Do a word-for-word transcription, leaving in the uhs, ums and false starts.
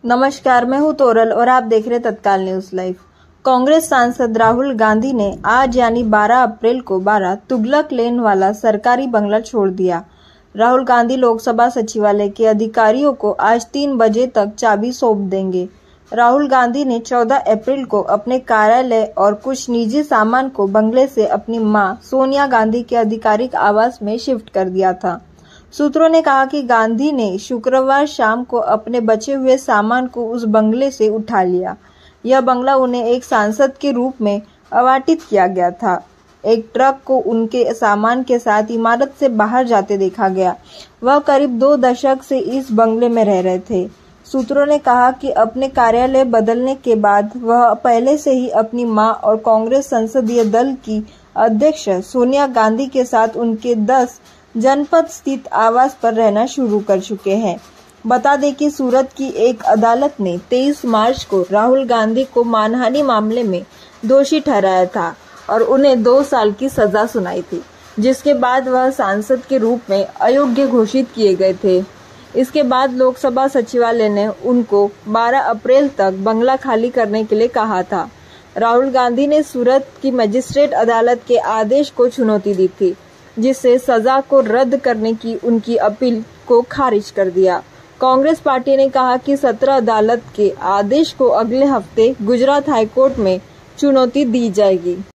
नमस्कार, मैं हूं तोरल और आप देख रहे तत्काल न्यूज लाइव। कांग्रेस सांसद राहुल गांधी ने आज यानी बारह अप्रैल को बारह तुगलक लेन वाला सरकारी बंगला छोड़ दिया। राहुल गांधी लोकसभा सचिवालय के अधिकारियों को आज तीन बजे तक चाबी सौंप देंगे। राहुल गांधी ने चौदह अप्रैल को अपने कार्यालय और कुछ निजी सामान को बंगले से अपनी मां सोनिया गांधी के आधिकारिक आवास में शिफ्ट कर दिया था। सूत्रों ने कहा कि गांधी ने शुक्रवार शाम को अपने बचे हुए सामान को उस बंगले से उठा लिया। यह बंगला उन्हें एक सांसद के रूप में आवंटित किया गया था। एक ट्रक को उनके सामान के साथ इमारत से बाहर जाते देखा गया। वह करीब दो दशक से इस बंगले में रह रहे थे। सूत्रों ने कहा कि अपने कार्यालय बदलने के बाद वह पहले से ही अपनी मां और कांग्रेस संसदीय दल की अध्यक्ष सोनिया गांधी के साथ उनके दस जनपद स्थित आवास पर रहना शुरू कर चुके हैं। बता दें कि सूरत की एक अदालत ने तेईस मार्च को राहुल गांधी को मानहानि मामले में दोषी ठहराया था और उन्हें दो साल की सजा सुनाई थी, जिसके बाद वह सांसद के रूप में अयोग्य घोषित किए गए थे। इसके बाद लोकसभा सचिवालय ने उनको बारह अप्रैल तक बंगला खाली करने के लिए कहा था। राहुल गांधी ने सूरत की मजिस्ट्रेट अदालत के आदेश को चुनौती दी थी, जिससे सजा को रद्द करने की उनकी अपील को खारिज कर दिया। कांग्रेस पार्टी ने कहा कि सत्र अदालत के आदेश को अगले हफ्ते गुजरात हाईकोर्ट में चुनौती दी जाएगी।